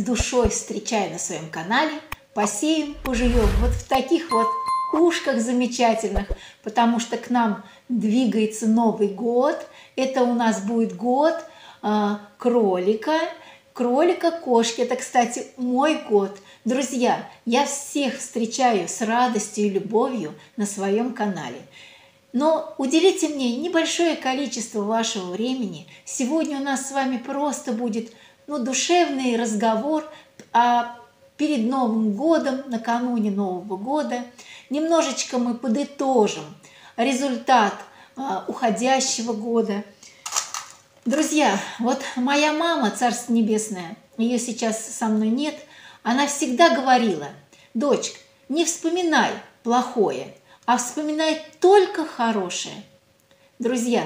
душой встречаю на своем канале. Посеем, поживем вот в таких вот ушках замечательных, потому что к нам двигается Новый год. Это у нас будет год кролика, кошки. Это, кстати, мой год. Друзья, я всех встречаю с радостью и любовью на своем канале. Но уделите мне небольшое количество вашего времени. Сегодня у нас с вами просто будет душевный разговор перед Новым годом, накануне Нового года. Немножечко мы подытожим результат уходящего года. Друзья, вот моя мама, Царство Небесное, ее сейчас со мной нет, она всегда говорила: дочка, не вспоминай плохое, а вспоминай только хорошее. Друзья,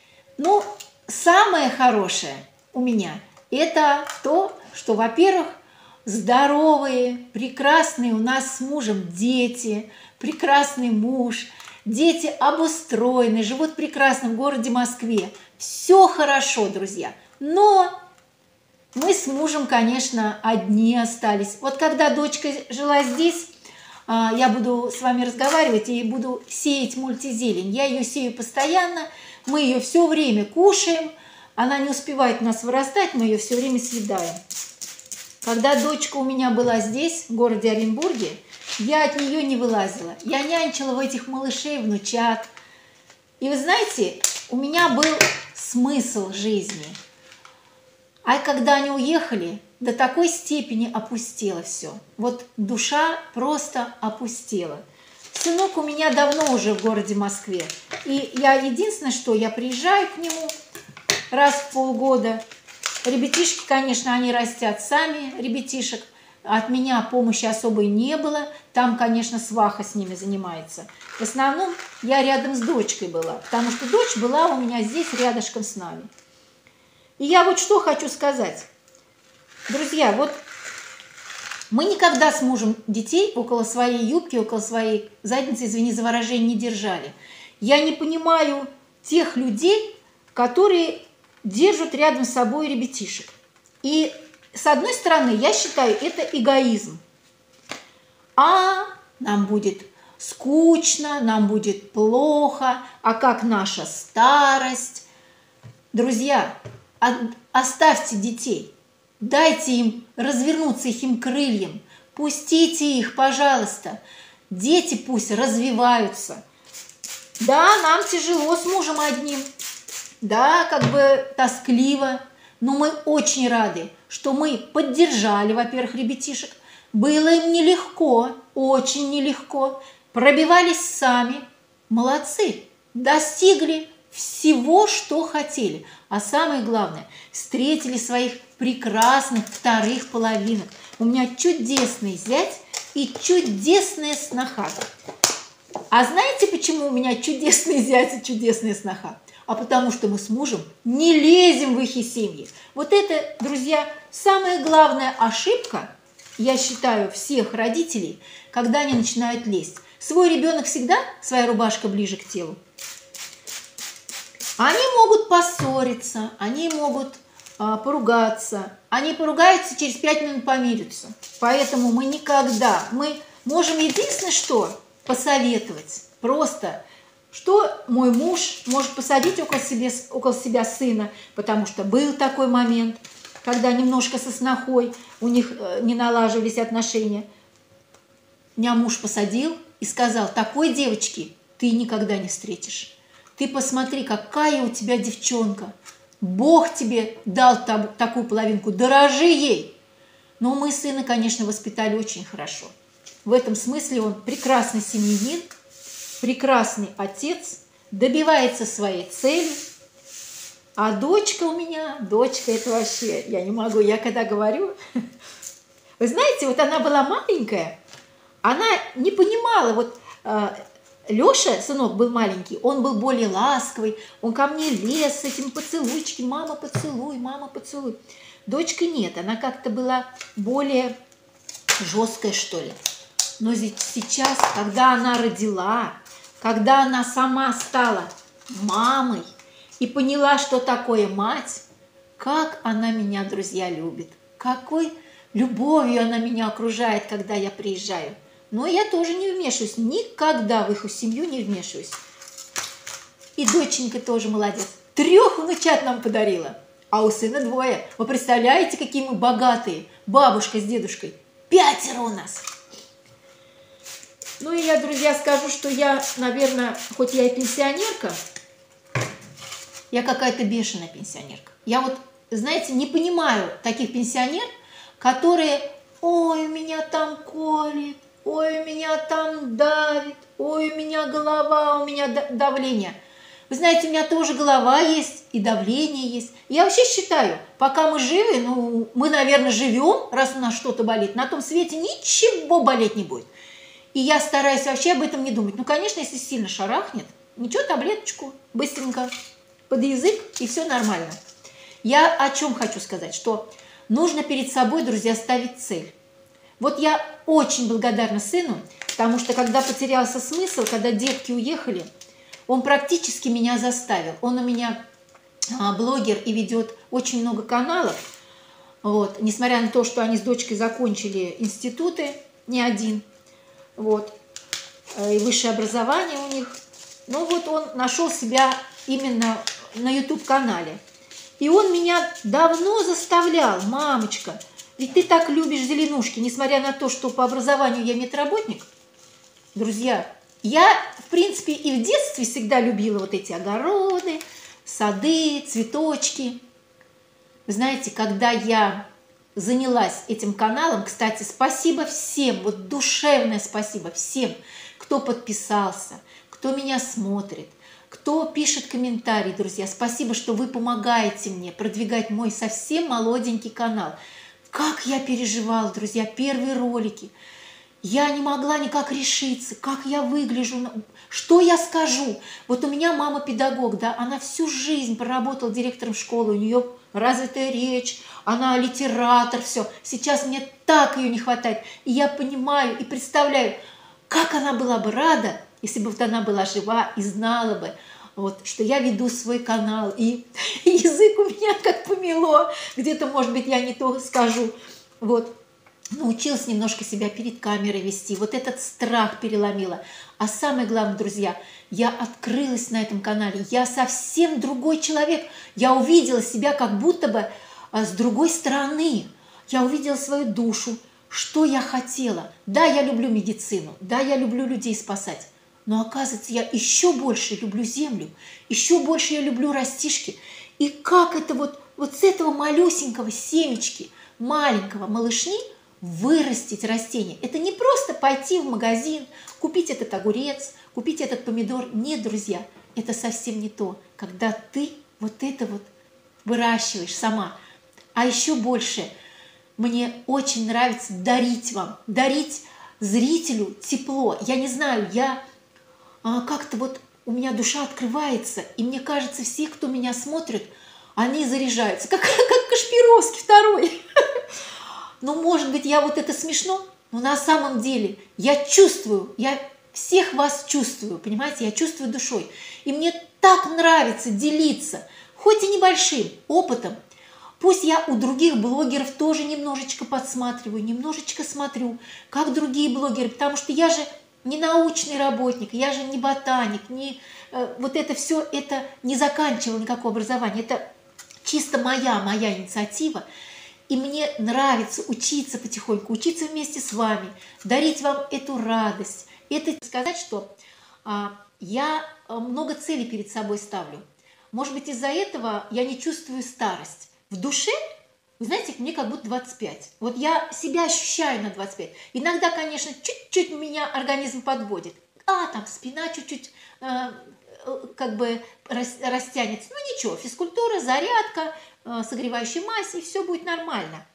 самое хорошее у меня – это то, что, во-первых, здоровые, прекрасные у нас с мужем дети, прекрасный муж, дети обустроены, живут прекрасно в городе Москве. Все хорошо, друзья, но мы с мужем, конечно, одни остались. Вот когда дочка жила здесь, я буду с вами разговаривать и буду сеять мультизелень. Я ее сею постоянно, мы ее все время кушаем, она не успевает у нас вырастать, мы ее все время съедаем. Когда дочка у меня была здесь, в городе Оренбурге, я от нее не вылазила. Я нянчила в этих малышей, внучат. И вы знаете, у меня был смысл жизни. А когда они уехали, до такой степени опустело все. Вот душа просто опустела. Сынок у меня давно уже в городе Москве. И я единственное, что я приезжаю к нему раз в полгода. Ребятишки, конечно, они растят сами, ребятишек. От меня помощи особой не было. Там, конечно, сваха с ними занимается. В основном я рядом с дочкой была, потому что дочь была у меня здесь рядышком с нами. И я вот что хочу сказать. Друзья, вот мы никогда с мужем детей около своей юбки, около своей задницы, извини за выражение, не держали. Я не понимаю тех людей, которые держат рядом с собой ребятишек. И с одной стороны, я считаю, это эгоизм. Нам будет скучно, нам будет плохо, а как наша старость? Друзья, оставьте детей, дайте им развернуться их крыльям, пустите их, пожалуйста. Дети пусть развиваются. Да, нам тяжело с мужем одним, да, как бы тоскливо, но мы очень рады, что мы поддержали, во-первых, ребятишек. Было им нелегко, очень нелегко, пробивались сами. Молодцы, достигли всего, что хотели. А самое главное, встретили своих прекрасных вторых половинок. У меня чудесный зять и чудесная сноха. А знаете, почему у меня чудесный зять и чудесная сноха? А потому что мы с мужем не лезем в их семьи. Вот это, друзья, самая главная ошибка, я считаю, всех родителей, когда они начинают лезть. Свой ребенок всегда, своя рубашка ближе к телу. Они могут поссориться, они могут поругаться. Они поругаются, через 5 минут помирятся. Поэтому мы можем единственное что посоветовать. Просто, что мой муж может посадить около себя сына, потому что был такой момент, когда немножко со снохой у них не налаживались отношения. Меня муж посадил и сказал: такой девочки ты никогда не встретишь. Ты посмотри, какая у тебя девчонка. Бог тебе дал такую половинку, дорожи ей. Но мы сына, конечно, воспитали очень хорошо. В этом смысле он прекрасный семьянин, прекрасный отец, добивается своей цели. А дочка у меня, это вообще, я не могу, я когда говорю, вы знаете, вот она была маленькая, она не понимала, вот Леша, сынок, был маленький, он был более ласковый, он ко мне лез с этим поцелуйчиком, мама, поцелуй, мама, поцелуй. Дочка нет, она как-то была более жесткая, что ли. Но сейчас, когда она родила, когда она сама стала мамой и поняла, что такое мать, как она меня, друзья, любит. любовью она меня окружает, когда я приезжаю. Но я тоже не вмешиваюсь, никогда в их семью не вмешиваюсь. И доченька тоже молодец. 3 внучат нам подарила, а у сына 2. Вы представляете, какие мы богатые? Бабушка с дедушкой. 5 у нас. Ну и я, друзья, скажу, что я, наверное, хоть я и пенсионерка, я какая-то бешеная пенсионерка. Я вот, знаете, не понимаю таких пенсионеров, которые, ой, у меня там колет, ой, у меня там давит, ой, у меня голова, у меня давление. Вы знаете, у меня тоже голова есть и давление есть. Я вообще считаю, пока мы живы, ну, мы, наверное, живем, раз у нас что-то болит, на том свете ничего болеть не будет. И я стараюсь вообще об этом не думать. Ну, конечно, если сильно шарахнет, ничего, таблеточку быстренько под язык, и все нормально. Я о чем хочу сказать, что нужно перед собой, друзья, ставить цель. Вот я очень благодарна сыну, потому что когда потерялся смысл, когда детки уехали, он практически меня заставил. Он у меня блогер и ведет очень много каналов. Вот. Несмотря на то, что они с дочкой закончили институты, не один, вот, и высшее образование у них. Но вот он нашел себя именно на YouTube-канале. И он меня давно заставлял: мамочка, ведь ты так любишь зеленушки, несмотря на то, что по образованию я медработник. Друзья, я, в принципе, и в детстве всегда любила вот эти огороды, сады, цветочки. Вы знаете, когда я занялась этим каналом, кстати, спасибо всем, вот душевное спасибо всем, кто подписался, кто меня смотрит, кто пишет комментарии, друзья. Спасибо, что вы помогаете мне продвигать мой совсем молоденький канал. Как я переживала, друзья, первые ролики. Я не могла никак решиться, как я выгляжу, что я скажу. Вот у меня мама педагог, да, она всю жизнь проработала директором школы, у нее развитая речь, она литератор, все. Сейчас мне так ее не хватает. И я понимаю и представляю, как она была бы рада, если бы вот она была жива и знала бы, вот, что я веду свой канал, и язык у меня как помело, где-то, может быть, я не то скажу, вот. Научилась немножко себя перед камерой вести, вот этот страх переломила. А самое главное, друзья, я открылась на этом канале, я совсем другой человек. Я увидела себя как будто бы с другой стороны. Я увидела свою душу, что я хотела. Да, я люблю медицину, да, я люблю людей спасать. Но оказывается, я еще больше люблю землю, еще больше я люблю растишки. И как это вот с этого малюсенького семечки, маленького малышни, вырастить растение. Это не просто пойти в магазин, купить этот огурец, купить этот помидор. Нет, друзья, это совсем не то, когда ты вот это вот выращиваешь сама. А еще больше мне очень нравится дарить вам, дарить зрителю тепло. Я не знаю, я как-то вот у меня душа открывается, и мне кажется, все, кто меня смотрит, они заряжаются, как Кашпировский второй. Ну, может быть, я вот это смешно, но на самом деле я чувствую, я всех вас чувствую, понимаете, я чувствую душой. И мне так нравится делиться, хоть и небольшим опытом. Пусть я у других блогеров тоже немножечко подсматриваю, немножечко смотрю, как другие блогеры, потому что я же не научный работник, я же не ботаник, не, вот это все, это не заканчивала никакого образования, это чисто моя инициатива. И мне нравится учиться потихоньку, учиться вместе с вами, дарить вам эту радость. Это сказать, что я много целей перед собой ставлю. Может быть, из-за этого я не чувствую старость. В душе, вы знаете, мне как будто 25. Вот я себя ощущаю на 25. Иногда, конечно, чуть-чуть меня организм подводит. Там спина чуть-чуть как бы растянется. Ну ничего, физкультура, зарядка, согревающая мазь, и все будет нормально.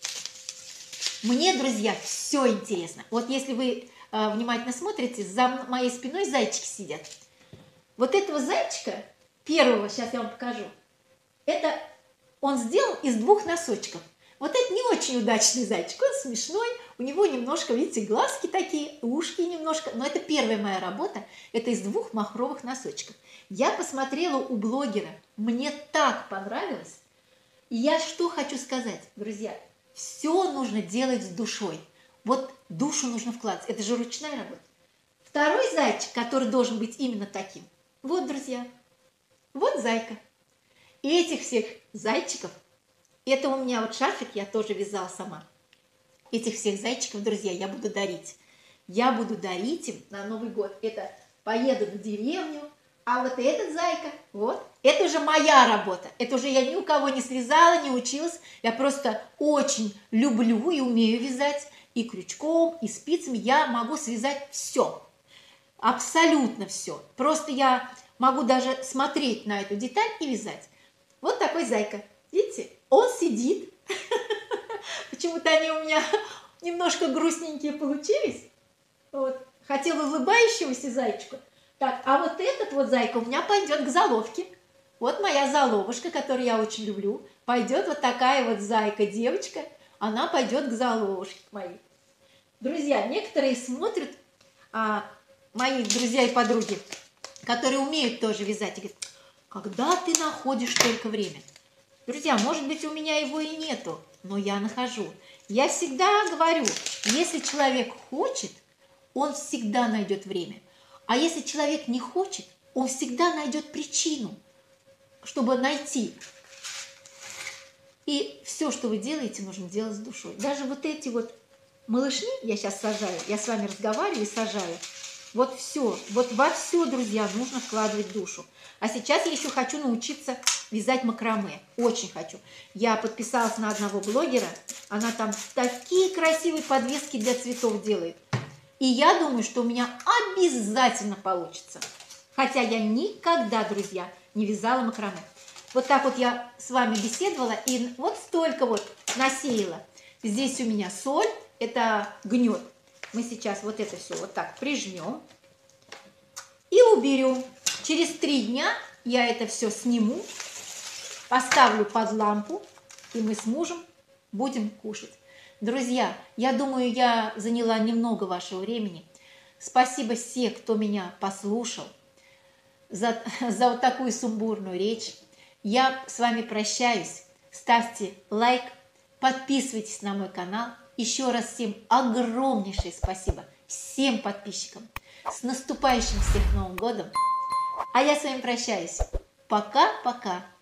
Мне, друзья, все интересно. Вот если вы внимательно смотрите, за моей спиной зайчики сидят. Вот этого зайчика, первого, сейчас я вам покажу, это он сделан из 2 носочков. Вот это не очень удачный зайчик, он смешной, у него немножко, видите, глазки такие, ушки немножко, но это первая моя работа, это из 2 махровых носочков. Я посмотрела у блогера, мне так понравилось, и я что хочу сказать, друзья, все нужно делать с душой. Вот душу нужно вкладывать. Это же ручная работа. Второй зайчик, который должен быть именно таким. Вот, друзья, вот зайка. И этих всех зайчиков, это у меня вот шарфик, я тоже вязала сама. Этих всех зайчиков, друзья, я буду дарить. Я буду дарить им на Новый год. Это поеду в деревню, а вот этот зайка, вот, это уже моя работа. Это уже я ни у кого не связала, не училась. Я просто очень люблю и умею вязать. И крючком, и спицами я могу связать все. Абсолютно все. Просто я могу даже смотреть на эту деталь и вязать. Вот такой зайка. Видите? Он сидит. Почему-то они у меня немножко грустненькие получились. Вот. Хотела улыбающегося зайчика. Так, а вот этот вот зайка у меня пойдет к заловке. Вот моя заловушка, которую я очень люблю. Пойдет вот такая вот зайка, девочка. Она пойдет к заловушке моей. Друзья, некоторые смотрят, мои друзья и подруги, которые умеют тоже вязать, и говорят, когда ты находишь только время? Друзья, может быть, у меня его и нету, но я нахожу. Я всегда говорю, если человек хочет, он всегда найдет время. А если человек не хочет, он всегда найдет причину, чтобы найти. И все, что вы делаете, нужно делать с душой. Даже вот эти вот малышни я сейчас сажаю, я с вами разговариваю и сажаю. Вот все, вот во все, друзья, нужно вкладывать душу. А сейчас я еще хочу научиться вязать макраме. Очень хочу. Я подписалась на одного блогера, она там такие красивые подвески для цветов делает. И я думаю, что у меня обязательно получится. Хотя я никогда, друзья, не вязала макраме. Вот так вот я с вами беседовала и вот столько вот насеяла. Здесь у меня соль, это гнет. Мы сейчас вот это все вот так прижмем и уберем. Через 3 дня я это все сниму, поставлю под лампу, и мы с мужем будем кушать. Друзья, я думаю, я заняла немного вашего времени. Спасибо всем, кто меня послушал, за вот такую сумбурную речь. Я с вами прощаюсь. Ставьте лайк, подписывайтесь на мой канал. Еще раз всем огромнейшее спасибо, всем подписчикам. С наступающим всех Новым годом. А я с вами прощаюсь. Пока-пока.